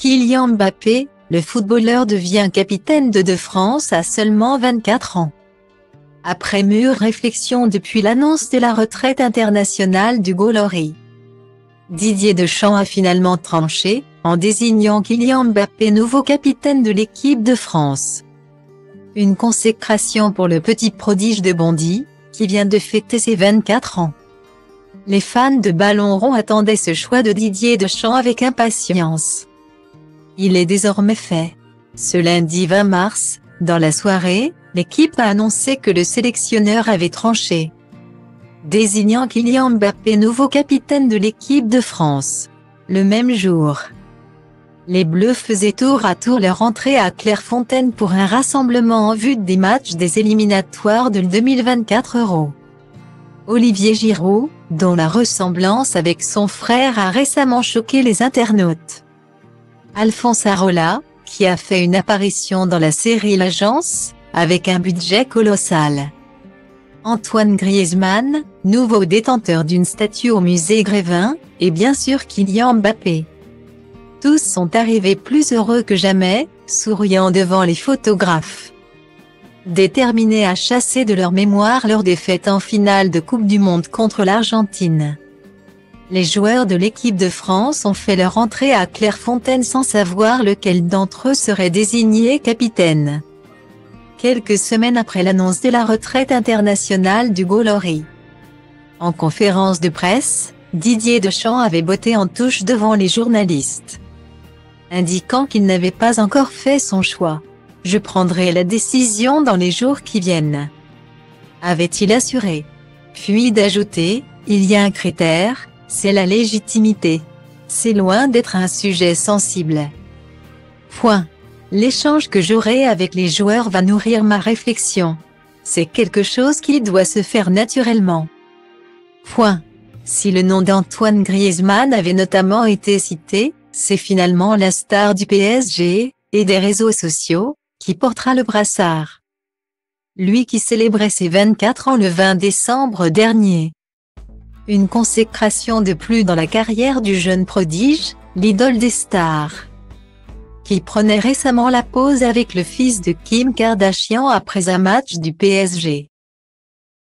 Kylian Mbappé, le footballeur devient capitaine de France à seulement 24 ans. Après mûre réflexion depuis l'annonce de la retraite internationale du Gaulois, Didier Deschamps a finalement tranché, en désignant Kylian Mbappé nouveau capitaine de l'équipe de France. Une consécration pour le petit prodige de Bondy, qui vient de fêter ses 24 ans. Les fans de ballon rond attendaient ce choix de Didier Deschamps avec impatience. Il est désormais fait. Ce lundi 20 mars, dans la soirée, l'équipe a annoncé que le sélectionneur avait tranché, désignant Kylian Mbappé nouveau capitaine de l'équipe de France. Le même jour, les Bleus faisaient tour à tour leur entrée à Clairefontaine pour un rassemblement en vue des matchs des éliminatoires de 2024 Euro. Olivier Giroud, dont la ressemblance avec son frère a récemment choqué les internautes. Alphonse Areola, qui a fait une apparition dans la série L'Agence, avec un budget colossal. Antoine Griezmann, nouveau détenteur d'une statue au musée Grévin, et bien sûr Kylian Mbappé. Tous sont arrivés plus heureux que jamais, souriant devant les photographes. Déterminés à chasser de leur mémoire leur défaite en finale de Coupe du Monde contre l'Argentine. Les joueurs de l'équipe de France ont fait leur entrée à Clairefontaine sans savoir lequel d'entre eux serait désigné capitaine. Quelques semaines après l'annonce de la retraite internationale du Gaulois. En conférence de presse, Didier Deschamps avait botté en touche devant les journalistes, indiquant qu'il n'avait pas encore fait son choix. « Je prendrai la décision dans les jours qui viennent », avait-il assuré. Puis d'ajouter, « Il y a un critère, c'est la légitimité. C'est loin d'être un sujet sensible. Point. L'échange que j'aurai avec les joueurs va nourrir ma réflexion. C'est quelque chose qui doit se faire naturellement. Point. Si le nom d'Antoine Griezmann avait notamment été cité, c'est finalement la star du PSG, et des réseaux sociaux, qui portera le brassard. Lui qui célébrait ses 24 ans le 20 décembre dernier. Une consécration de plus dans la carrière du jeune prodige, l'idole des stars, qui prenait récemment la pose avec le fils de Kim Kardashian après un match du PSG.